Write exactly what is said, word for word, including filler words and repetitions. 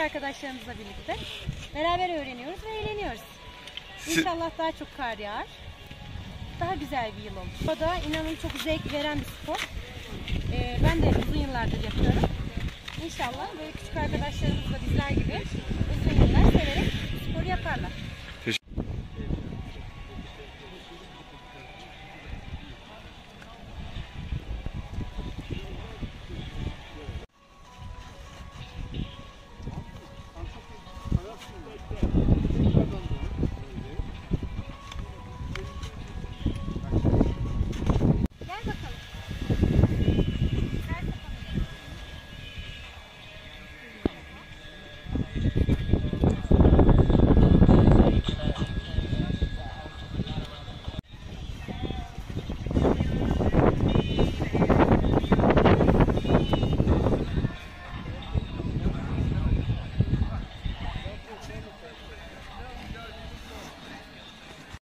arkadaşlarımızla birlikte beraber öğreniyoruz ve eğleniyoruz. İnşallah daha çok kar yağar. Daha güzel bir yıl olur. O da inanın çok zevk veren bir spor. Ee, ben de uzun yıllardır yapıyorum. İnşallah böyle küçük arkadaşlarımız da bizler gibi uzun yıllar severek spor yaparlar.